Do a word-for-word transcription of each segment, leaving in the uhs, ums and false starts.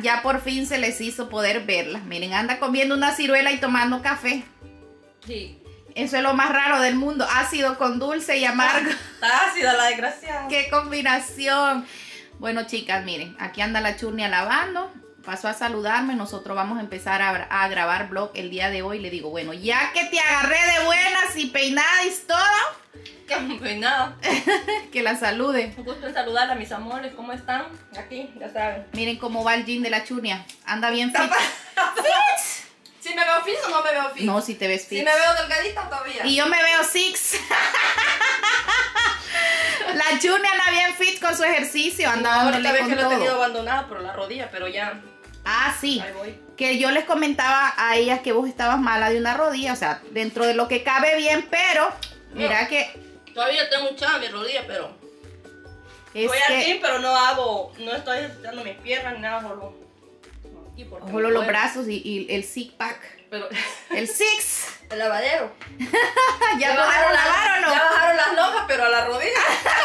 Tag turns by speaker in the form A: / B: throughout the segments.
A: ya por fin se les hizo poder verla. Miren, anda comiendo una ciruela y tomando café.
B: Sí.
A: Eso es lo más raro del mundo. Ácido con dulce y amargo.
B: Está ácida la desgraciada.
A: ¡Qué combinación! Bueno, chicas, miren, aquí anda la Churnia lavando. Pasó a saludarme. Nosotros vamos a empezar a, a grabar vlog el día de hoy. Le digo, bueno, ya que te agarré de buenas y peinada y todo,
B: Que peinada.
A: que la salude.
B: Un gusto en saludar a mis amores. ¿Cómo están? Aquí, ya saben.
A: Miren cómo va el jean de la Churnia. Anda bien fit.
B: ¿Si me veo fit o no me veo fit?
A: No, si te ves fit.
B: Si me veo delgadita todavía.
A: Y yo me veo six. La Churnia anda bien fit con su ejercicio. Anda
B: No,
A: dándole
B: ahorita ves
A: con
B: que lo he
A: todo.
B: tenido abandonado por la rodilla, pero ya.
A: Ah, sí.
B: Ahí voy.
A: Que yo les comentaba a ellas que vos estabas mala de una rodilla. O sea, dentro de lo que cabe bien, pero mira
B: No.
A: que...
B: Todavía tengo hinchada mi rodilla, pero.
A: Es
B: voy al
A: que...
B: gym, pero no hago. No estoy ejercitando mis piernas ni nada, solo. Aquí porque me
A: Solo los
B: duele.
A: brazos y, y el six pack.
B: Pero.
A: El six.
B: El lavadero.
A: ¿Ya bajaron
B: las-
A: lavar o no?
B: Ya bajaron las lonjas, pero a la rodilla.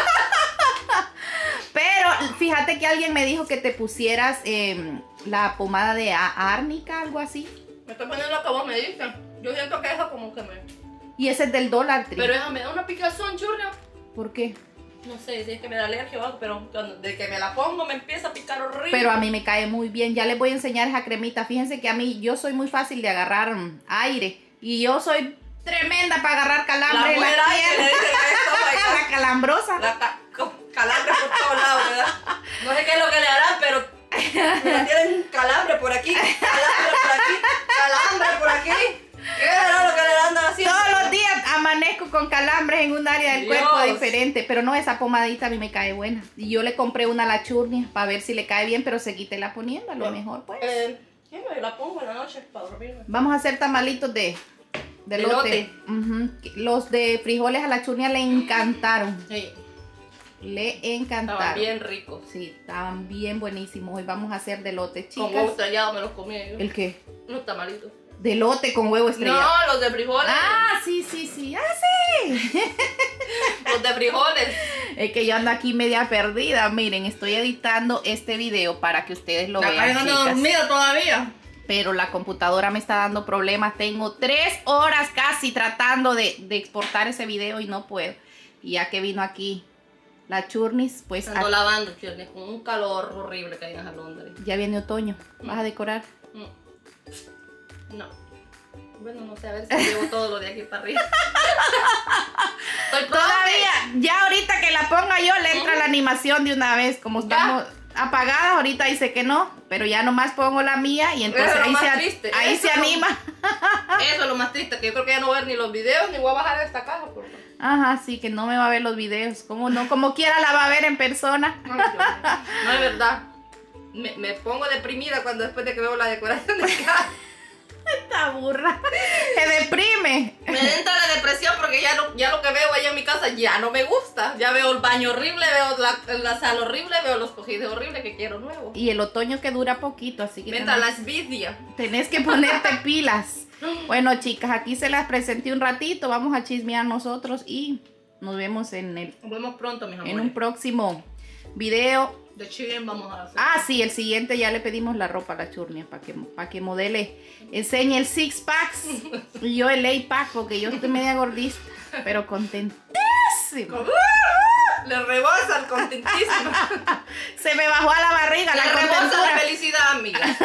A: Pero fíjate que alguien me dijo que te pusieras eh, la pomada de a- árnica, algo así.
B: Me estoy poniendo lo que vos me diste. Yo siento que eso como que me.
A: Y ese es del Dollar Tree.
B: Pero eso me da una picazón, churria.
A: ¿Por qué?
B: No sé si es que me da alergia o algo, pero cuando, de que me la pongo me empieza a picar horrible.
A: Pero a mí me cae muy bien. Ya les voy a enseñar esa cremita. Fíjense que a mí yo soy muy fácil de agarrar mm, aire. Y yo soy tremenda para agarrar
B: la
A: calambre en la
B: muera que le
A: piel.
B: dicen esto,
A: La calambrosa.
B: la ca- co- calambre por todos lados, ¿verdad? No sé qué es lo que le harán, pero mira, tienen calambre por aquí, calambre por aquí, calambre por aquí. ¿Qué será lo que le andan haciendo?
A: Todos los días amanezco con calambres en un área del
B: Dios.
A: cuerpo diferente. Pero no, esa pomadita a mí me cae buena. Y yo le compré una a la Churnia para ver si le cae bien, pero se quite la poniendo. A lo mejor, pues.
B: Eh, sí, me la pongo en la noche para dormirme.
A: Vamos a hacer tamalitos de, de
B: De
A: lote. Ujú. Los de frijoles a la Churnia le encantaron.
B: Sí,
A: Le encantaron.
B: estaban bien ricos.
A: Sí, estaban bien buenísimos. Hoy vamos a hacer de lote,
B: Con huevo
A: chicas.
B: estrellado me los comí yo.
A: ¿El qué?
B: Unos tamalitos.
A: De lote con huevo estrellado.
B: No, los de frijoles.
A: Ah, sí, sí, sí. Ah, sí.
B: Los de frijoles.
A: Es que yo ando aquí media perdida. Miren, estoy editando este video para que ustedes lo vean, chicas.
B: dormida todavía.
A: Pero la computadora me está dando problemas. Tengo tres horas casi tratando de, de exportar ese video y no puedo. Y ya que vino aquí la Churnis, pues
B: Ando
A: a-
B: lavando, chile, con un calor horrible que hay en Londres.
A: ya viene otoño. ¿Vas a decorar?
B: No. Bueno, no sé, a ver si llevo todo lo de aquí para arriba. Estoy
A: Todavía, ya ahorita que la ponga yo, le entra la animación de una vez. Como
B: Ya.
A: estamos apagadas, ahorita dice que no, pero ya nomás pongo la mía y entonces
B: Eso es lo
A: ahí,
B: más
A: se,
B: triste.
A: ahí
B: Eso
A: se
B: es lo-
A: anima.
B: Eso es lo más triste, que yo creo que ya no voy a ver ni los videos ni voy a bajar de esta caja. Porque...
A: Ajá, sí, que no me va a ver los videos. Como no, como quiera la va a ver en persona.
B: Ay, Dios mío. No es verdad. Me, me pongo deprimida cuando después de que veo la decoración de casa.
A: Esta burra. Se deprime.
B: Me entra la depresión porque ya, no, ya lo que veo allá en mi casa ya no me gusta. Ya veo el baño horrible, veo la, la sala horrible, veo los cojidos horribles que quiero nuevo.
A: Y el otoño que dura poquito, así que
B: Me entra
A: tenés,
B: la envidia.
A: tenés que ponerte pilas. Bueno, chicas, aquí se las presenté un ratito. Vamos a chismear nosotros y nos vemos en, el,
B: Nos vemos pronto, mis amores.
A: en un próximo video.
B: De Chile vamos a hacer.
A: Ah, sí, el siguiente ya le pedimos la ropa a la Churnia para que, para que modele, enseñe el six packs y yo el eight pack porque yo estoy media gordista, pero contentísima.
B: Le rebosa el contentísimo.
A: Se me bajó a la barriga
B: Le
A: la
B: rebosa la
A: contentura.
B: felicidad, amiga.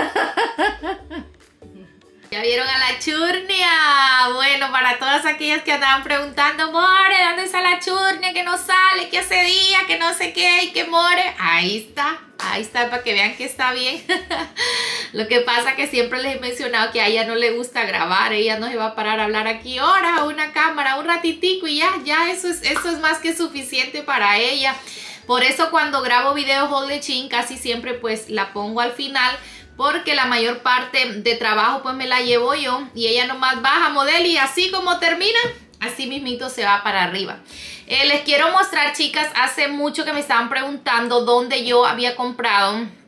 A: Ya vieron a la Churnia. Bueno, para todas aquellas que andaban preguntando, More, ¿dónde está la Churnia? Que no sale, que hace día, que no sé qué, y que More. Ahí está, ahí está, para que vean que está bien. Lo que pasa que siempre les he mencionado que a ella no le gusta grabar. Ella no se va a parar a hablar aquí horas a una cámara, un ratitico y ya, ya eso es, eso es más que suficiente para ella. Por eso cuando grabo videos Hold the Chin casi siempre pues la pongo al final, porque la mayor parte de trabajo pues me la llevo yo y ella nomás baja, modelo y así como termina, así mismito se va para arriba. Eh, les quiero mostrar, chicas, hace mucho que me estaban preguntando dónde yo había comprado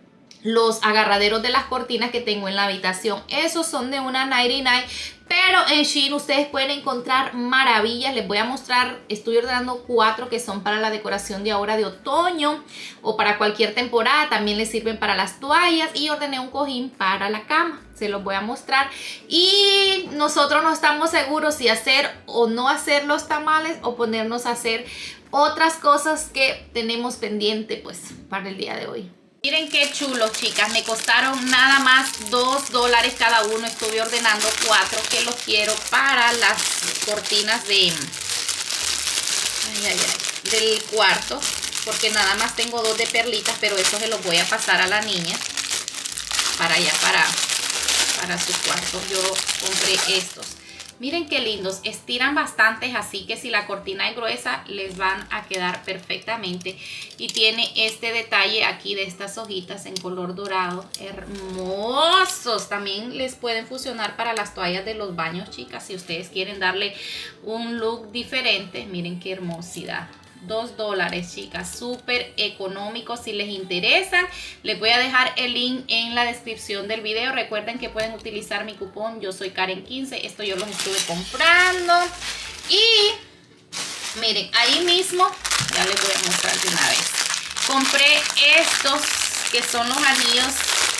A: los agarraderos de las cortinas que tengo en la habitación. Esos son de una noventa y nueve, pero en Shein ustedes pueden encontrar maravillas. Les voy a mostrar, estoy ordenando cuatro que son para la decoración de ahora de otoño o para cualquier temporada. También les sirven para las toallas y ordené un cojín para la cama. Se los voy a mostrar. Y nosotros no estamos seguros si hacer o no hacer los tamales o ponernos a hacer otras cosas que tenemos pendiente pues para el día de hoy. Miren qué chulos, chicas. Me costaron nada más dos dólares cada uno. Estuve ordenando cuatro que los quiero para las cortinas de ay, ay, ay, del cuarto. Porque nada más tengo dos de perlitas, pero eso se los voy a pasar a la niña para allá, para, para su cuarto. Yo compré estos. Miren qué lindos, estiran bastante, así que si la cortina es gruesa les van a quedar perfectamente. Y tiene este detalle aquí de estas hojitas en color dorado, hermosos. También les pueden funcionar para las toallas de los baños, chicas, si ustedes quieren darle un look diferente. Miren qué hermosidad. dos dólares, chicas, súper económico. Si les interesan, les voy a dejar el link en la descripción del video. Recuerden que pueden utilizar mi cupón Yo Soy Karen quince. Esto yo los estuve comprando. Y miren, ahí mismo, ya les voy a mostrar de una vez. Compré estos que son los anillos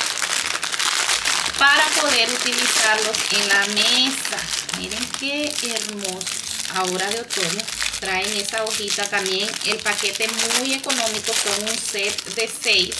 A: para poder utilizarlos en la mesa. Miren qué hermosos. Ahora de otoño. Traen esa hojita también, el paquete muy económico con un set de seis.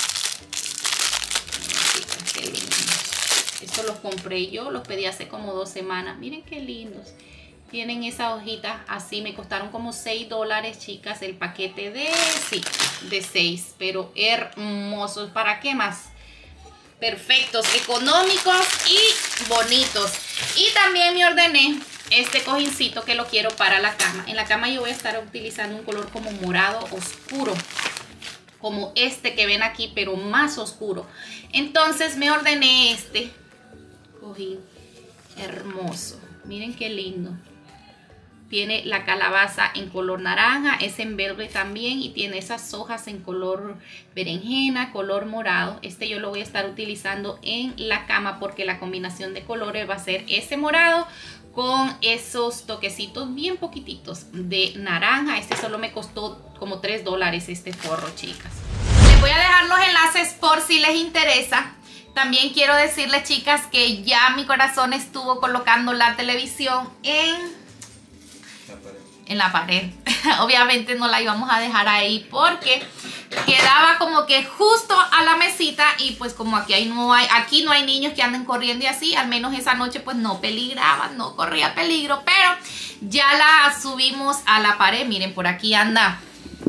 A: Miren, qué lindos. Estos los compré yo, los pedí hace como dos semanas. Miren qué lindos. Tienen esa hojita así, me costaron como seis dólares, chicas, el paquete de, sí, de seis, pero hermosos. ¿Para qué más? Perfectos, económicos y bonitos. Y también me ordené este cojincito que lo quiero para la cama. En la cama yo voy a estar utilizando un color como morado oscuro, como este que ven aquí, pero más oscuro. Entonces me ordené este cojín hermoso. Miren qué lindo. Tiene la calabaza en color naranja, es en verde también y tiene esas hojas en color berenjena, color morado. Este yo lo voy a estar utilizando en la cama porque la combinación de colores va a ser ese morado con esos toquecitos bien poquititos de naranja. Este solo me costó como tres dólares este forro, chicas. Les voy a dejar los enlaces por si les interesa. También quiero decirles, chicas, que ya mi corazón estuvo colocando la televisión en... en la pared. Obviamente no la íbamos a dejar ahí porque quedaba como que justo a la mesita y pues como aquí, hay, no hay, aquí no hay niños que anden corriendo y así, al menos esa noche pues no peligraban, no corría peligro, pero ya la subimos a la pared. Miren, por aquí anda.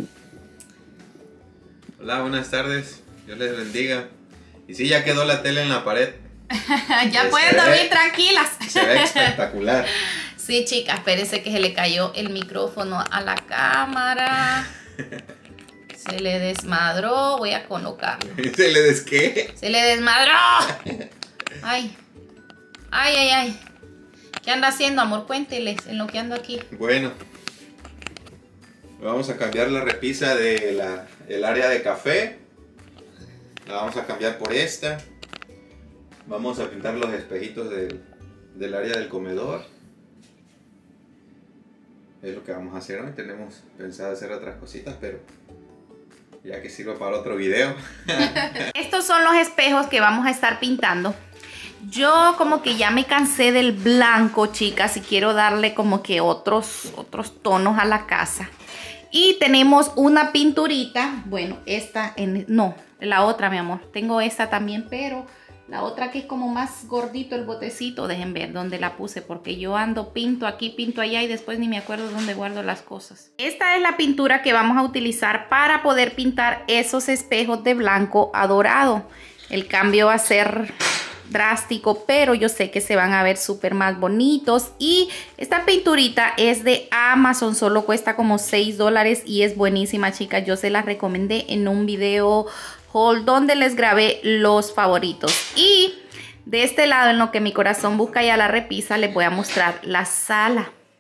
C: Hola, buenas tardes, Dios les bendiga. Y sí, ya quedó la tele en la pared.
A: Ya
C: Se
A: pueden
C: ve-
A: dormir tranquilas.
C: Se ve espectacular.
A: Sí, chicas, espérense que se le cayó el micrófono a la cámara. Se le desmadró. Voy a colocarlo.
C: ¿Se le des qué?
A: Se le desmadró. Ay. Ay, ay, ay. ¿Qué anda haciendo, amor? Cuénteles en lo que ando aquí.
C: Bueno, vamos a cambiar la repisa de la, el área de café. La vamos a cambiar por esta. Vamos a pintar los espejitos del, del área del comedor. Es lo que vamos a hacer hoy. Tenemos pensado hacer otras cositas, pero ya que sirva para otro video.
A: Estos son los espejos que vamos a estar pintando. Yo como que ya me cansé del blanco, chicas, y quiero darle como que otros, otros tonos a la casa. Y tenemos una pinturita. Bueno, esta, en, no, la otra, mi amor. Tengo esta también, pero... la otra que es como más gordito el botecito, dejen ver dónde la puse porque yo ando pinto aquí, pinto allá y después ni me acuerdo dónde guardo las cosas. Esta es la pintura que vamos a utilizar para poder pintar esos espejos de blanco a dorado. El cambio va a ser drástico, pero yo sé que se van a ver súper más bonitos. Y esta pinturita es de Amazon, solo cuesta como seis dólares y es buenísima, chicas. Yo se la recomendé en un video haul donde les grabé los favoritos. Y de este lado, en lo que mi corazón busca ya la repisa, les voy a mostrar la sala.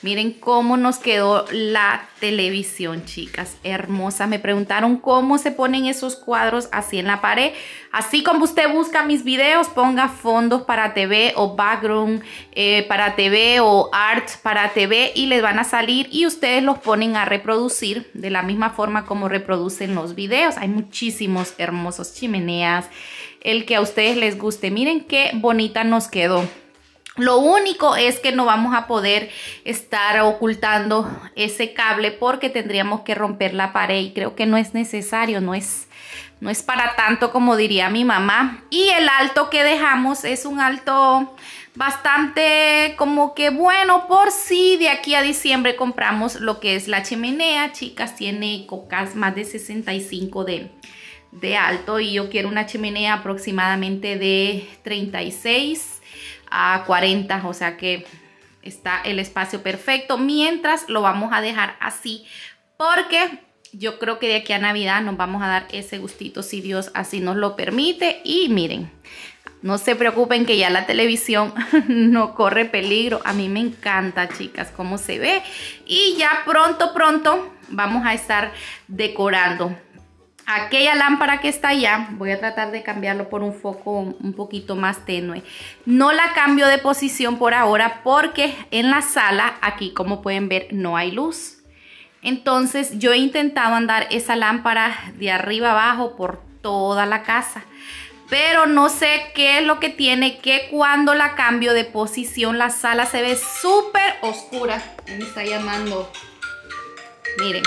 A: Miren cómo nos quedó la televisión, chicas. Hermosa. Me preguntaron cómo se ponen esos cuadros así en la pared. Así como usted busca mis videos, ponga fondos para T V o background eh, para T V o art para T V y les van a salir y ustedes los ponen a reproducir de la misma forma como reproducen los videos. Hay muchísimos hermosos chimeneas. El que a ustedes les guste. Miren qué bonita nos quedó. Lo único es que no vamos a poder estar ocultando ese cable porque tendríamos que romper la pared y creo que no es necesario, no es, no es para tanto como diría mi mamá. Y el alto que dejamos es un alto bastante como que bueno por si de aquí a diciembre compramos lo que es la chimenea. Chicas, tiene cocas más de sesenta y cinco de, de alto y yo quiero una chimenea aproximadamente de treinta y seis a cuarenta, o sea que está el espacio perfecto, mientras lo vamos a dejar así porque yo creo que de aquí a Navidad nos vamos a dar ese gustito si Dios así nos lo permite. Y miren, no se preocupen que ya la televisión no corre peligro. A mí me encanta, chicas, cómo se ve y ya pronto pronto vamos a estar decorando. Aquella lámpara que está allá, voy a tratar de cambiarlo por un foco un poquito más tenue. No la cambio de posición por ahora porque en la sala, aquí como pueden ver, no hay luz. Entonces yo he intentado andar esa lámpara de arriba abajo por toda la casa. Pero no sé qué es lo que tiene, que cuando la cambio de posición la sala se ve súper oscura. Me está llamando. Miren.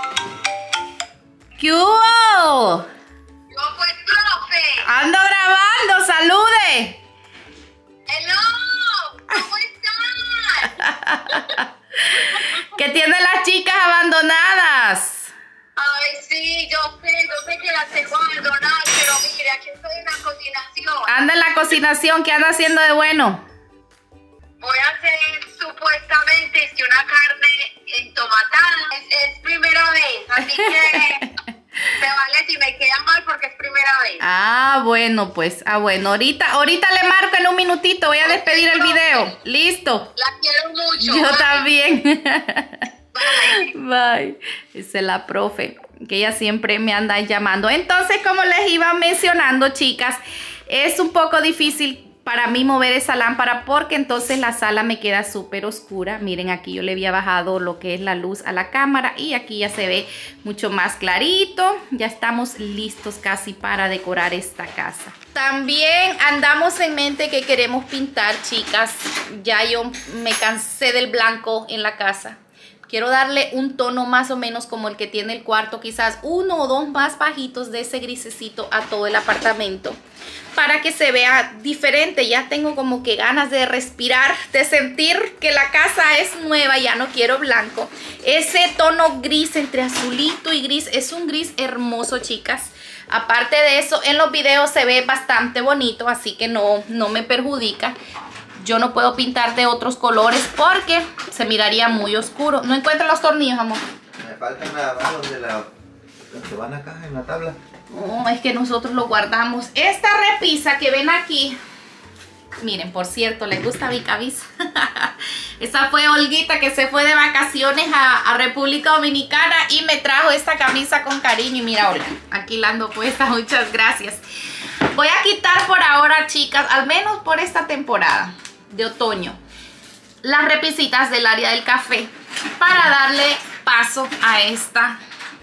A: ¿Qué hubo?
D: Yo pues, profe.
A: Ando grabando, salude.
D: Hello, ¿cómo estás?
A: ¿Qué tienen las chicas abandonadas?
D: Ay, sí, yo sé, yo sé que las tengo abandonadas, pero mire, aquí estoy en la cocinación.
A: Anda en la cocinación, ¿qué anda haciendo de bueno?
D: Voy a hacer supuestamente es que una carne entomatada. Es, es primera vez, así que se vale si me queda mal porque es primera vez.
A: Ah, bueno, pues, ah, bueno, ahorita, ahorita le marco en un minutito, voy a despedir el video. Listo.
D: La quiero mucho.
A: Yo
D: bye.
A: también.
D: Bye.
A: Bye. Esa es la profe, que ella siempre me anda llamando. Entonces, como les iba mencionando, chicas, es un poco difícil para mí mover esa lámpara porque entonces la sala me queda súper oscura. Miren, aquí yo le había bajado lo que es la luz a la cámara y aquí ya se ve mucho más clarito. Ya estamos listos casi para decorar esta casa. También andamos en mente que queremos pintar, chicas. Ya yo me cansé del blanco en la casa. Quiero darle un tono más o menos como el que tiene el cuarto, quizás uno o dos más bajitos de ese grisecito a todo el apartamento, para que se vea diferente. Ya tengo como que ganas de respirar, de sentir que la casa es nueva, ya no quiero blanco. Ese tono gris entre azulito y gris es un gris hermoso, chicas. Aparte de eso, en los videos se ve bastante bonito, así que no, no me perjudica. Yo no puedo pintar de otros colores porque se miraría muy oscuro. No encuentro los tornillos, amor.
C: Me faltan nada más los de la... los que van acá en la tabla.
A: No, es que nosotros lo guardamos. Esta repisa que ven aquí, miren, por cierto, les gusta mi camisa. Esa fue Olguita que se fue de vacaciones a, a República Dominicana y me trajo esta camisa con cariño. Y mira, Olga, aquí la ando puesta, muchas gracias. Voy a quitar por ahora, chicas, al menos por esta temporada de otoño, las repisitas del área del café para darle paso a esta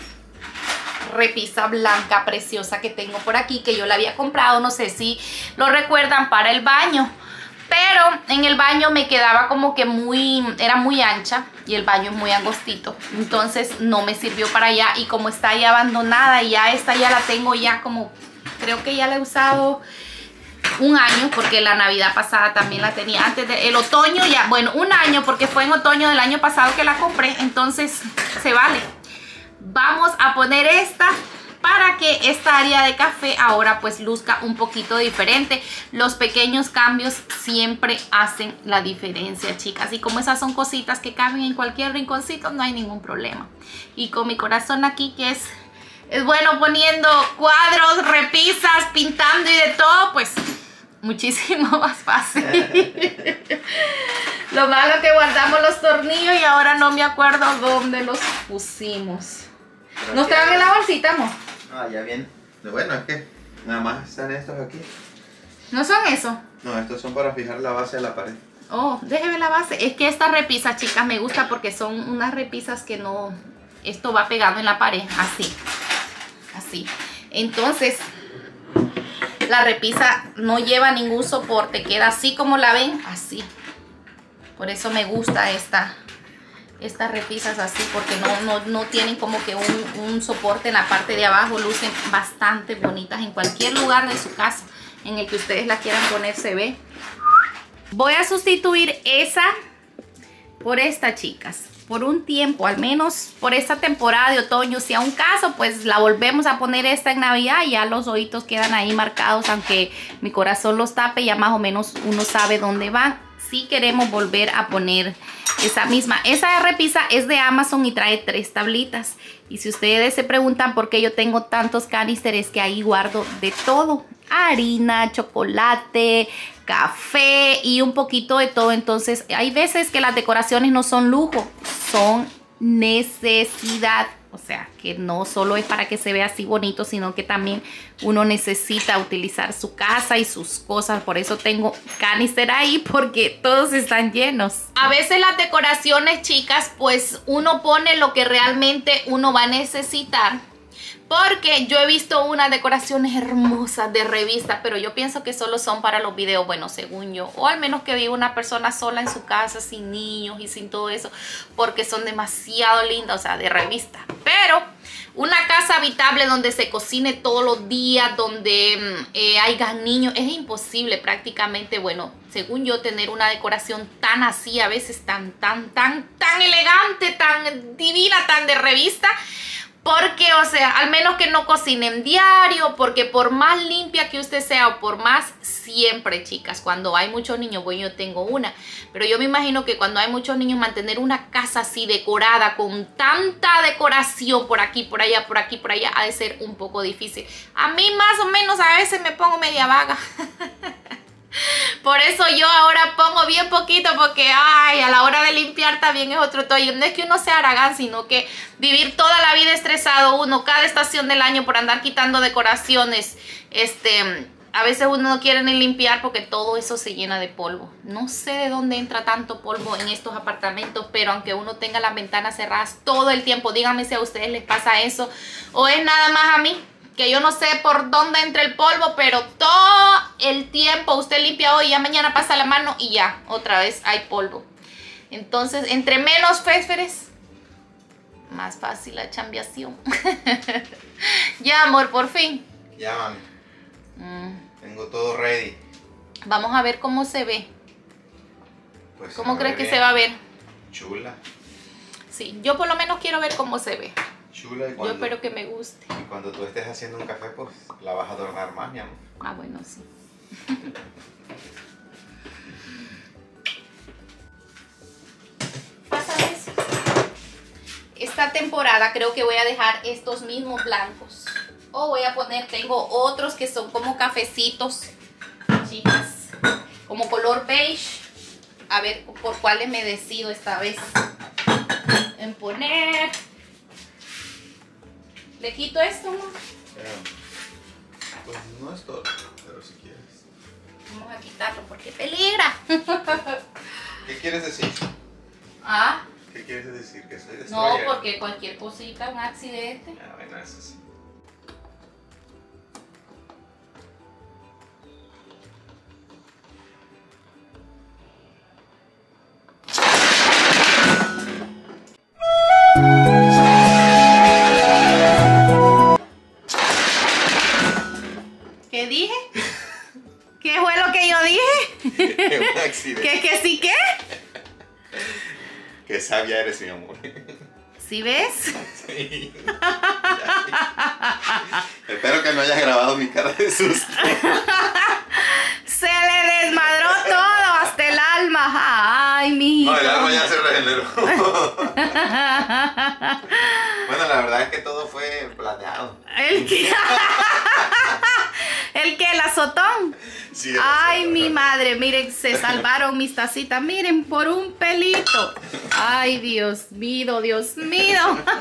A: repisa blanca preciosa que tengo por aquí, que yo la había comprado, no sé si lo recuerdan, para el baño, pero en el baño me quedaba como que muy, era muy ancha y el baño es muy angostito, entonces no me sirvió para allá. Y como está ya abandonada, y ya esta ya la tengo ya como, creo que ya la he usado un año, porque la Navidad pasada también la tenía, antes del otoño ya, bueno, un año, porque fue en otoño del año pasado que la compré, entonces se vale. Vamos a poner esta para que esta área de café ahora pues luzca un poquito diferente. Los pequeños cambios siempre hacen la diferencia, chicas, y como esas son cositas que caben en cualquier rinconcito, no hay ningún problema. Y con mi corazón aquí, que es Es bueno poniendo cuadros, repisas, pintando y de todo, pues muchísimo más fácil. Lo malo es que guardamos los tornillos y ahora no me acuerdo dónde los pusimos. ¿Nos traen en la bolsita, amor?
C: Ah, ya bien. Bueno, es que nada más están estos aquí.
A: ¿No son eso?
C: No, estos son para fijar la base de la pared.
A: Oh, déjeme la base. Es que estas repisas, chicas, me gusta porque son unas repisas que no... Esto va pegado en la pared, así. Así. Entonces, la repisa no lleva ningún soporte. Queda así como la ven, así. Por eso me gusta esta... Estas repisas así, porque no, no, no tienen como que un, un soporte en la parte de abajo. Lucen bastante bonitas en cualquier lugar de su casa en el que ustedes la quieran poner, se ve. Voy a sustituir esa por esta, chicas, por un tiempo, al menos por esta temporada de otoño. Si a un caso, pues la volvemos a poner esta en Navidad y ya los ojitos quedan ahí marcados, aunque mi corazón los tape, ya más o menos uno sabe dónde van. Si queremos volver a poner esa misma, esa repisa es de Amazon y trae tres tablitas. Y si ustedes se preguntan por qué yo tengo tantos canisteres, que ahí guardo de todo: harina, chocolate, café y un poquito de todo. Entonces hay veces que las decoraciones no son lujo, son necesidad. O sea, que no solo es para que se vea así bonito, sino que también uno necesita utilizar su casa y sus cosas. Por eso tengo canister ahí, porque todos están llenos. A veces las decoraciones, chicas, pues uno pone lo que realmente uno va a necesitar. Porque yo he visto unas decoraciones hermosas de revistas, pero yo pienso que solo son para los videos, bueno, según yo. O al menos que vive una persona sola en su casa, sin niños y sin todo eso, porque son demasiado lindas, o sea, de revista. Pero una casa habitable donde se cocine todos los días, donde eh, haya niños, es imposible prácticamente, bueno, según yo, tener una decoración tan así, a veces tan, tan, tan, tan elegante, tan divina, tan de revista. Porque, o sea, al menos que no cocinen diario, porque por más limpia que usted sea o por más, siempre, chicas, cuando hay muchos niños, bueno, yo tengo una, pero yo me imagino que cuando hay muchos niños, mantener una casa así decorada, con tanta decoración por aquí, por allá, por aquí, por allá, ha de ser un poco difícil. A mí más o menos a veces me pongo media vaga. Por eso yo ahora pongo bien poquito, porque ay, a la hora de limpiar también es otro toyo. No es que uno sea haragán, sino que vivir toda la vida estresado uno, cada estación del año, por andar quitando decoraciones. Este, a veces uno no quiere ni limpiar porque todo eso se llena de polvo. No sé de dónde entra tanto polvo en estos apartamentos, pero aunque uno tenga las ventanas cerradas todo el tiempo, díganme si a ustedes les pasa eso o es nada más a mí. Que yo no sé por dónde entra el polvo, pero todo el tiempo usted limpia hoy, ya mañana pasa la mano y ya, otra vez hay polvo. Entonces, entre menos fésferes, más fácil la chambeación. Ya, amor, por fin.
C: Ya, mami. Mm. Tengo todo ready.
A: Vamos a ver cómo se ve.
C: Pues
A: ¿Cómo crees que se va a ver?
C: Chula.
A: Sí, yo por lo menos quiero ver cómo se ve.
C: Chula. Y cuando,
A: yo espero que me guste.
C: Y cuando tú estés haciendo un café, pues la vas a adornar más, mi amor.
A: Ah, bueno, sí. Pásame eso. Esta temporada creo que voy a dejar estos mismos blancos. O voy a poner, tengo otros que son como cafecitos, chicas, como color beige. A ver por cuáles me decido esta vez en poner. ¿Le quito esto, no?
C: Pues no es todo, pero si quieres.
A: Vamos a quitarlo porque peligra.
C: ¿Qué quieres decir?
A: ¿Ah?
C: ¿Qué quieres decir? ¿Que soy
A: No,
C: destroyer?
A: porque cualquier cosita, un accidente.
C: Ah, bueno, eso sí.
A: ¿Qué dije? ¿Qué fue lo que yo dije?
C: Que un accidente.
A: ¿Qué, qué sí qué?
C: Qué sabia eres, mi amor.
A: ¿Sí ves?
C: Sí. Espero que no hayas grabado mi cara de susto.
A: Se le desmadró todo, hasta el alma. Ay, mi
C: No, el alma ya se regeneró. Bueno, la verdad es que todo fue planeado.
A: ¿El qué? ¿El qué? ¿El azotón?
C: Sí,
A: Ay, mi madre, miren, se salvaron mis tacitas. Miren, por un pelito. Ay, Dios mío, Dios mío.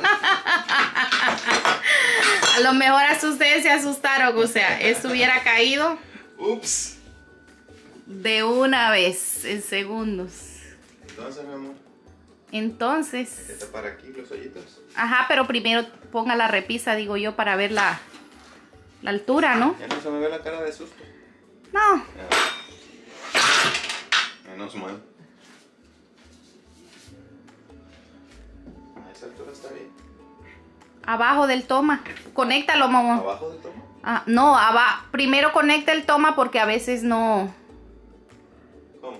A: A lo mejor hasta ustedes se asustaron. O sea, esto hubiera caído.
C: Ups.
A: De una vez, en segundos.
C: Entonces, mi amor.
A: Entonces.
C: Está para aquí los hoyitos.
A: Ajá, pero primero ponga la repisa, digo yo, para ver la, la altura, ¿no?
C: Ya no se me ve la cara de susto.
A: No.
C: Ya. Menos mal. A esa altura está bien.
A: Abajo del toma. Conéctalo, mamá.
C: ¿Abajo del tomo?
A: Ah, no, abajo. Primero conecta el toma porque a veces no.
C: ¿Cómo?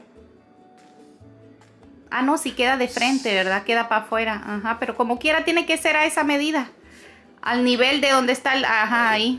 A: Ah, no, si queda de frente, ¿verdad? Queda para afuera. Ajá, pero como quiera tiene que ser a esa medida. Al nivel de donde está el... Ajá, ahí.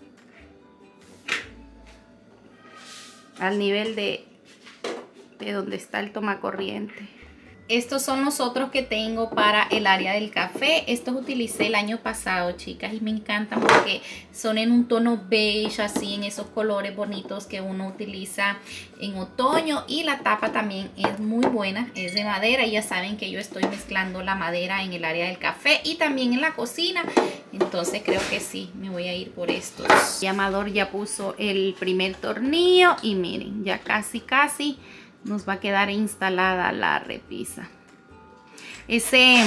A: Al nivel de... De donde está el toma corriente. Estos son los otros que tengo para el área del café. Estos utilicé el año pasado, chicas, y me encantan porque son en un tono beige, así en esos colores bonitos que uno utiliza en otoño. Y la tapa también es muy buena, es de madera. Y ya saben que yo estoy mezclando la madera en el área del café y también en la cocina. Entonces creo que sí, me voy a ir por estos. El llamador ya puso el primer tornillo y miren, ya casi casi nos va a quedar instalada la repisa. Ese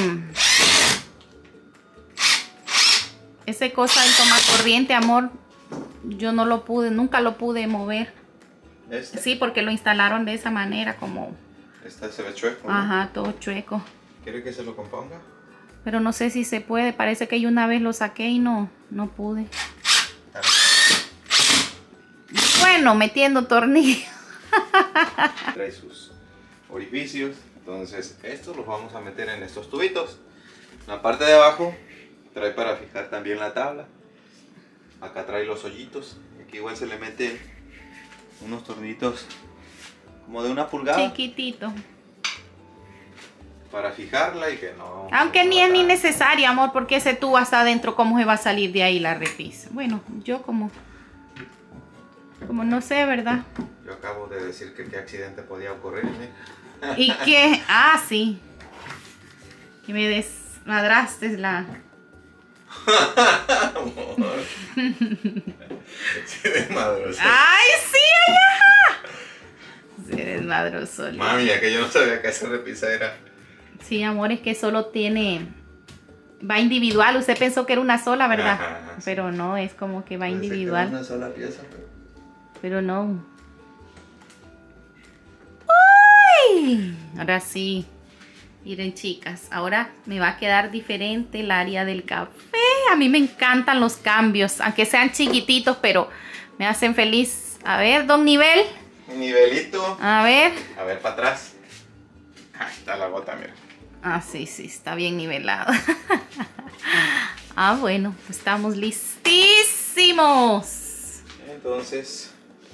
A: ese cosa del toma corriente, amor, yo no lo pude, nunca lo pude mover.
C: ¿Este?
A: Sí, porque lo instalaron de esa manera, como...
C: Este se ve chueco, ¿no?
A: Ajá, todo chueco.
C: ¿Quiere que se lo componga?
A: Pero no sé si se puede, parece que yo una vez lo saqué y no, no pude. Bueno, metiendo tornillos.
C: Trae sus orificios, entonces estos los vamos a meter en estos tubitos. La parte de abajo trae para fijar también la tabla. Acá trae los hoyitos. Aquí igual se le meten unos tornillitos como de una pulgada
A: Chiquitito.
C: para fijarla y que no...
A: Aunque
C: no
A: ni es ni
C: tan-
A: necesario, amor, porque ese tubo hasta adentro, ¿cómo se va a salir de ahí la repisa? Bueno, yo como... Como no sé, ¿verdad?
C: Yo acabo de decir que qué accidente podía ocurrirme.
A: ¿Y qué? Ah, sí. Que me desmadraste la...
C: Amor. Sí, desmadroso.
A: ¡Ay, sí, allá! Sí, desmadroso.
C: Mami, ya que yo no sabía que esa repisa era...
A: Sí, amor, es que solo tiene... Va individual. Usted pensó que era una sola, ¿verdad?
C: Ajá, sí.
A: Pero no, es como que va
C: Pensé que era
A: individual.
C: una sola pieza, pero...
A: Pero no. ¡Uy! Ahora sí. Miren, chicas, ahora me va a quedar diferente el área del café. A mí me encantan los cambios, aunque sean chiquititos, pero me hacen feliz. A ver, don Nivel.
C: Nivelito.
A: A ver.
C: A ver, para atrás. Ahí está la gota, mira.
A: Ah, sí, sí, está bien nivelado. Ah, bueno, pues estamos listísimos.
C: Entonces,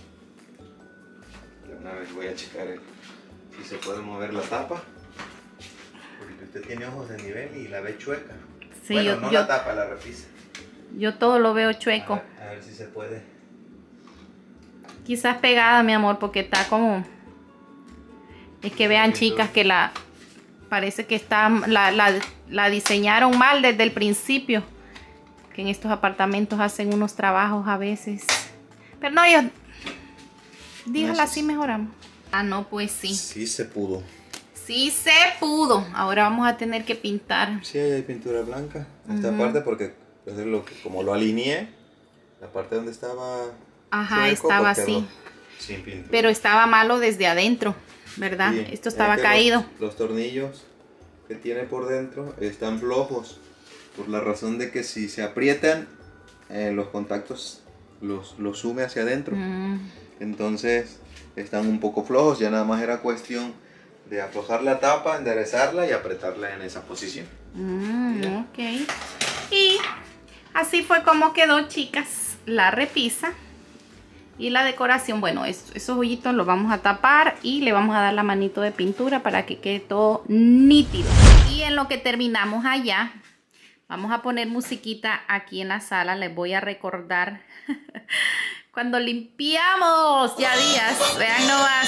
C: de una vez voy a checar el- si se puede mover la tapa. Porque usted tiene ojos de nivel y la ve chueca.
A: Sí,
C: bueno,
A: yo-
C: no
A: yo-
C: la tapa, la repisa.
A: Yo todo lo veo
C: A
A: chueco.
C: ver, a ver si se puede.
A: Quizás pegada, mi amor, porque está como... Es que vean, chicas, que la... Parece que está... La, la, la diseñaron mal desde el principio. Que en estos apartamentos hacen unos trabajos a veces. Pero no, yo... Dígala así mejoramos. Ah, no, pues sí.
C: Sí se pudo.
A: Sí se pudo. Ahora vamos a tener que pintar.
C: Sí, ahí hay pintura blanca. Esta
A: Ujú.
C: parte porque pues, es lo que- como lo alineé, la parte donde estaba...
A: Ajá,
C: chueco,
A: estaba
C: pues, quedó
A: así.
C: sin pintura.
A: Pero estaba malo desde adentro, ¿verdad?
C: Sí,
A: Esto
C: es
A: estaba
C: que
A: caído.
C: Los, los tornillos que tiene por dentro están flojos. Por la razón de que si se aprietan, eh, los contactos los, los sume hacia adentro.
A: Mm.
C: Entonces están un poco flojos. Ya nada más era cuestión de aflojar la tapa, enderezarla y apretarla en esa posición.
A: Mm,
C: Ya.
A: ok. Y así fue como quedó, chicas, la repisa y la decoración. Bueno, es- esos hoyitos los vamos a tapar y le vamos a dar la manito de pintura para que quede todo nítido. Y en lo que terminamos allá, vamos a poner musiquita aquí en la sala. Les voy a recordar Cuando limpiamos ya días, vean nomás.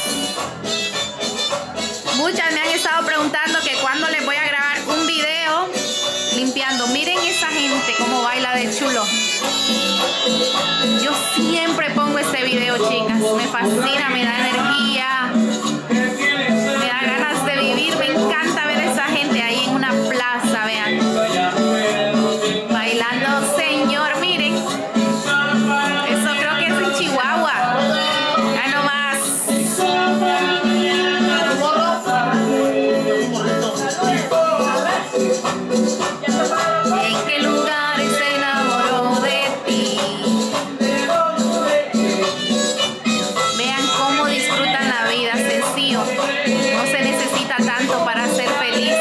A: Muchas me han estado preguntando que cuándo les voy a grabar un video limpiando. Miren esa gente cómo baila de chulo. Yo siempre pongo este video, chicas. Me fascina, me da energía. Me da ganas de vivir. Me encanta ver a esa gente ahí en una plaza, vean. Bailando, señor, miren. Eso creo que es en Chihuahua. Ya nomás. ¿En qué lugar se enamoró de ti? Vean cómo disfrutan la vida, sencillo. No se necesita tanto para ser feliz.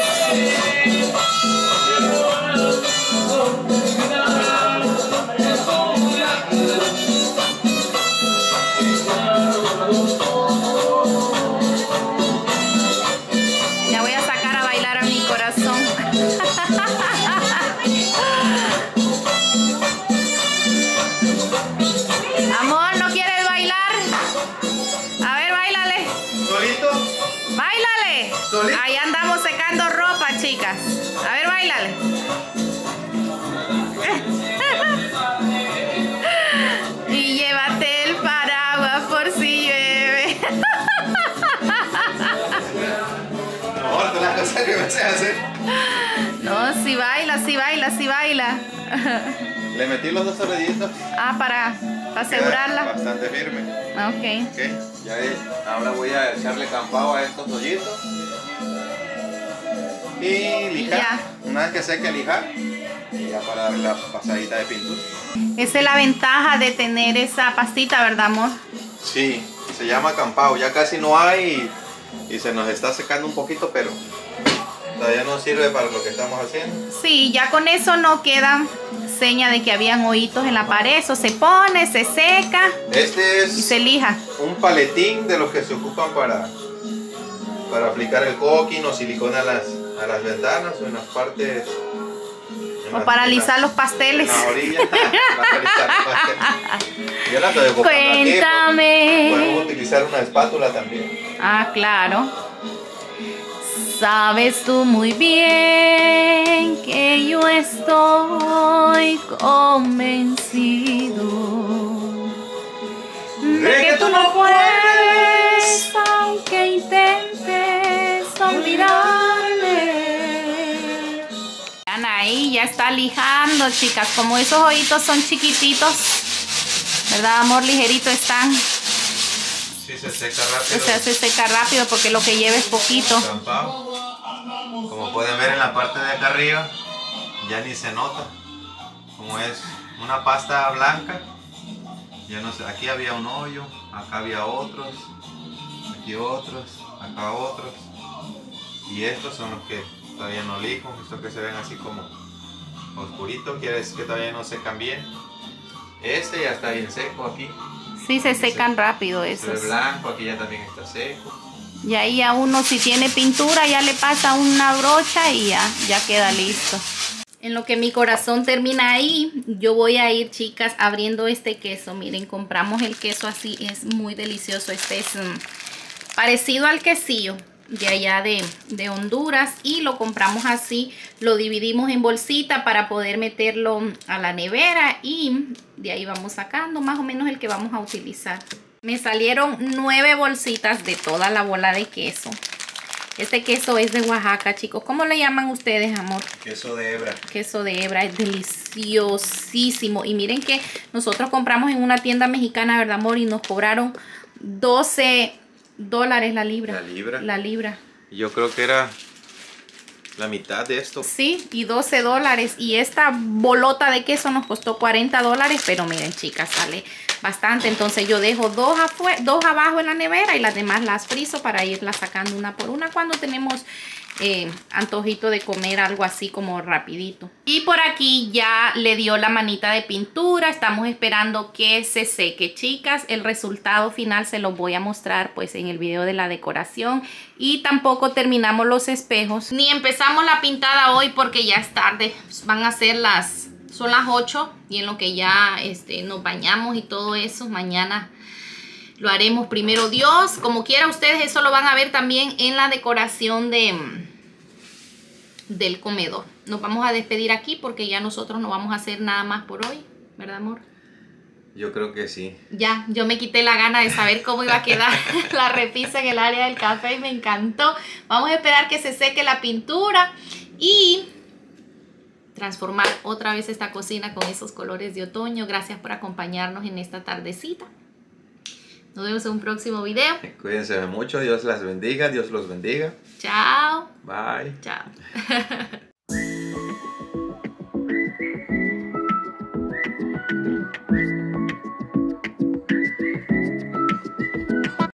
A: Ya voy a sacar a bailar a mi corazón. Amor, ¿no quieres bailar? A ver, báilale.
C: ¿Solito?
A: Báilale.
C: ¿Solito?
A: Ahí andamos secando ropa, chicas. A ver, báilale. Y llévate el paraguas por si llueve.
C: Amor, tú las cosas que me haces hacer.
A: No, si baila, si baila, si baila.
C: Le metí los dos soreditos.
A: Ah, para, para asegurarla.
C: Bastante firme.
A: Ok.
C: Ok, ya es. Ahora voy a echarle campado a estos hoyitos. Y lijar.
A: Ya.
C: Una vez que seque, lijar. Y ya para darle la pasadita de pintura.
A: Esa es la ventaja de tener esa pastita, ¿verdad, amor?
C: Sí, se llama campado. Ya casi no hay y, y se nos está secando un poquito, pero todavía no sirve para lo que estamos haciendo.
A: Sí, ya con eso no queda seña de que habían hoyitos en la pared. Eso se pone, se seca
C: Este
A: y
C: es
A: se lija.
C: un paletín de los que se ocupan para, para aplicar el coquín o silicona a las, a las ventanas o en las partes. en
A: O
C: las-
A: para
C: en
A: alisar
C: las-
A: los pasteles.
C: En la orilla. Para alisar los pasteles. Yo la estoy enfocando aquí,
A: Cuéntame.
C: pues, podemos utilizar una espátula también.
A: Ah, claro. Sabes tú muy bien que yo estoy convencido de que tú no puedes, aunque intentes olvidarme. Vean ahí, ya está lijando, chicas. Como esos hoyitos son chiquititos, ¿verdad, amor? Ligerito están.
C: Sí, se seca rápido.
A: Se hace seca rápido porque lo que lleva es poquito.
C: Campado. Como pueden ver en la parte de acá arriba, ya ni se nota. Como es una pasta blanca, ya no sé, aquí había un hoyo, acá había otros, aquí otros, acá otros. Y estos son los que todavía no lijo, estos que se ven así como oscuritos, quiere decir que todavía no secan bien. Este ya está bien seco aquí.
A: Sí, se secan rápido
C: Se ve
A: esos.
C: blanco, aquí ya también está seco.
A: Y ahí a uno si tiene pintura ya le pasa una brocha y ya, ya queda listo. En lo que mi corazón termina ahí, yo voy a ir, chicas, abriendo este queso. Miren, compramos el queso así, es muy delicioso. Este es um, parecido al quesillo de allá de, de Honduras y lo compramos así. Lo dividimos en bolsita para poder meterlo a la nevera y de ahí vamos sacando más o menos el que vamos a utilizar. Me salieron nueve bolsitas de toda la bola de queso. Este queso es de Oaxaca, chicos. ¿Cómo le llaman ustedes, amor?
C: Queso de hebra.
A: Queso de hebra, es deliciosísimo. Y miren que nosotros compramos en una tienda mexicana, ¿verdad, amor? Y nos cobraron doce dólares la libra.
C: La libra.
A: La libra.
C: Yo creo que era la mitad de esto.
A: Sí, y doce dólares. Y esta bolota de queso nos costó cuarenta dólares. Pero miren, chicas, sale bastante. Entonces yo dejo dos, dos abajo en la nevera y las demás las frizo para irlas sacando una por una cuando tenemos eh, antojito de comer algo así como rapidito. Y por aquí ya le dio la manita de pintura. Estamos esperando que se seque, chicas. El resultado final se los voy a mostrar pues en el video de la decoración. Y tampoco terminamos los espejos ni empezamos la pintada hoy porque ya es tarde. Van a ser las... son las ocho y en lo que ya este, nos bañamos y todo eso, mañana lo haremos primero Dios. Como quiera, ustedes eso lo van a ver también en la decoración de, del comedor. Nos vamos a despedir aquí porque ya nosotros no vamos a hacer nada más por hoy, ¿verdad, amor?
C: Yo creo que sí.
A: Ya, yo me quité la gana de saber cómo iba a quedar la repisa en el área del café y me encantó. Vamos a esperar que se seque la pintura y transformar otra vez esta cocina con esos colores de otoño. Gracias por acompañarnos en esta tardecita. Nos vemos en un próximo video.
C: Cuídense mucho, Dios las bendiga, Dios los bendiga.
A: Chao.
C: Bye.
A: Chao.